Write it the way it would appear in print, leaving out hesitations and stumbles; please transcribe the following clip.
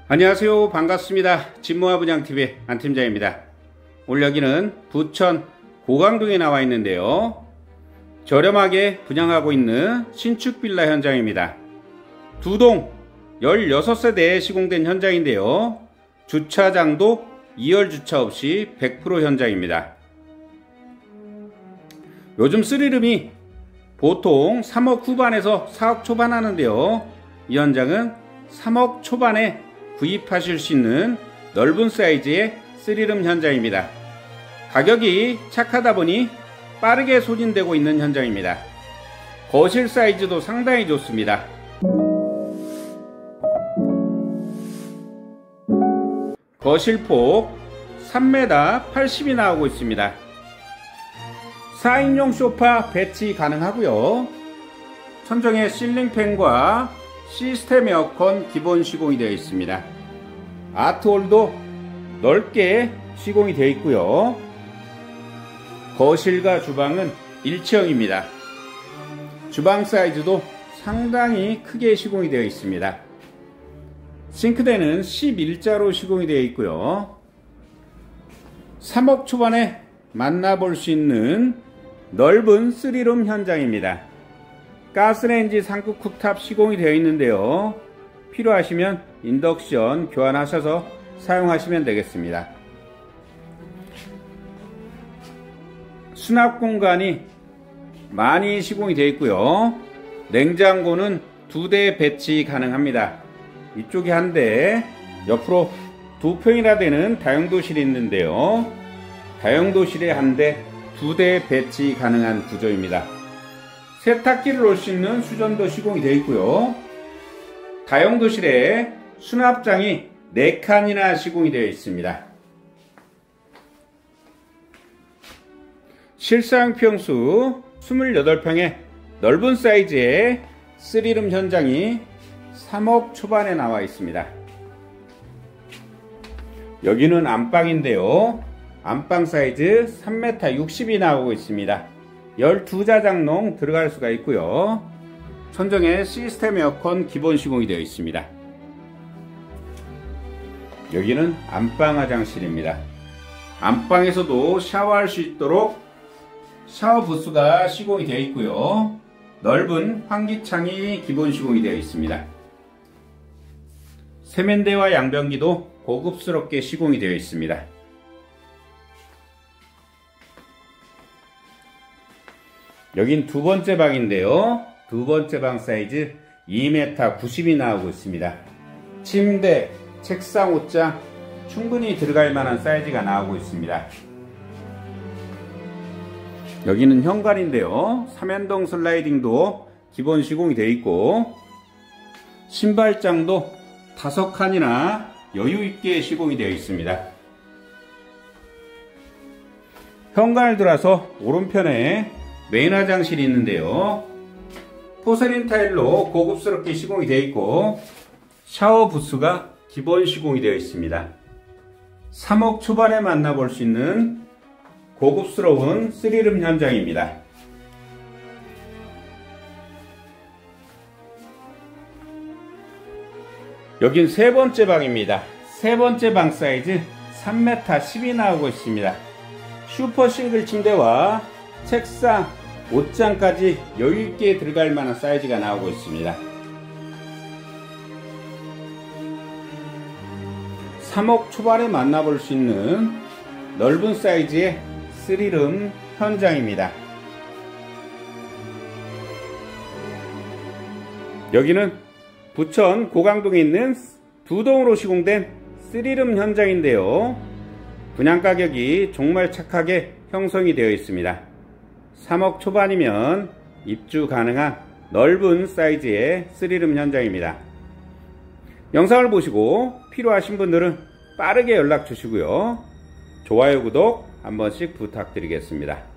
안녕하세요. 반갑습니다. 집모아 분양TV의 안팀장입니다. 오늘 여기는 부천 고강동에 나와 있는데요. 저렴하게 분양하고 있는 신축 빌라 현장입니다. 두 동 16세대에 시공된 현장인데요. 주차장도 2열 주차 없이 100% 현장입니다. 요즘 3룸이 보통 3억 후반에서 4억 초반 하는데요. 이 현장은 3억 초반에 구입하실 수 있는 넓은 사이즈의 3룸 현장입니다. 가격이 착하다 보니 빠르게 소진되고 있는 현장입니다. 거실 사이즈도 상당히 좋습니다. 거실폭 3m 80이 나오고 있습니다. 4인용 소파 배치 가능하고요. 천정에 실링팬과 시스템 에어컨 기본 시공이 되어 있습니다. 아트홀도 넓게 시공이 되어 있고요. 거실과 주방은 일체형입니다. 주방 사이즈도 상당히 크게 시공이 되어 있습니다. 싱크대는 11자로 시공이 되어 있고요. 3억 초반에 만나볼 수 있는 넓은 3룸 현장입니다. 가스레인지 상급 쿡탑 시공이 되어 있는데요. 필요하시면 인덕션 교환하셔서 사용하시면 되겠습니다. 수납 공간이 많이 시공이 되어 있고요. 냉장고는 2대 배치 가능합니다. 이쪽에 한 대, 옆으로 2평이나 되는 다용도실이 있는데요. 다용도실에 한 대, 2대 배치 가능한 구조입니다. 세탁기를 놓을 수 있는 수전도 시공이 되어 있고요. 다용도실에 수납장이 4칸이나 시공이 되어 있습니다. 실사용 평수 28평의 넓은 사이즈의 3룸 현장이 3억 초반에 나와 있습니다. 여기는 안방인데요. 안방 사이즈 3m 60이 나오고 있습니다. 12자장롱 들어갈 수가 있고요. 천정에 시스템 에어컨 기본 시공이 되어 있습니다. 여기는 안방 화장실입니다. 안방에서도 샤워할 수 있도록 샤워 부스가 시공이 되어 있고요. 넓은 환기창이 기본 시공이 되어 있습니다. 세면대와 양변기도 고급스럽게 시공이 되어 있습니다. 여긴 두 번째 방인데요. 두 번째 방 사이즈 2m 90이 나오고 있습니다. 침대, 책상, 옷장 충분히 들어갈 만한 사이즈가 나오고 있습니다. 여기는 현관인데요. 3연동 슬라이딩도 기본 시공이 되어 있고 신발장도 5칸이나 여유있게 시공이 되어 있습니다. 현관을 들어서 오른편에 메인 화장실이 있는데요. 포세린 타일로 고급스럽게 시공이 되어 있고 샤워 부스가 기본 시공이 되어 있습니다. 3억 초반에 만나볼 수 있는 고급스러운 3룸 현장입니다. 여긴 세 번째 방입니다. 세 번째 방 사이즈 3m 10이 나오고 있습니다. 슈퍼 싱글 침대와 책상, 옷장까지 여유있게 들어갈 만한 사이즈가 나오고 있습니다. 3억 초반에 만나볼 수 있는 넓은 사이즈의 3룸 현장입니다. 여기는 부천 고강동에 있는 두 동으로 시공된 3룸 현장인데요. 분양가격이 정말 착하게 형성이 되어 있습니다. 3억 초반이면 입주 가능한 넓은 사이즈의 3룸 현장입니다. 영상을 보시고 필요하신 분들은 빠르게 연락 주시고요. 좋아요, 구독 한 번씩 부탁드리겠습니다.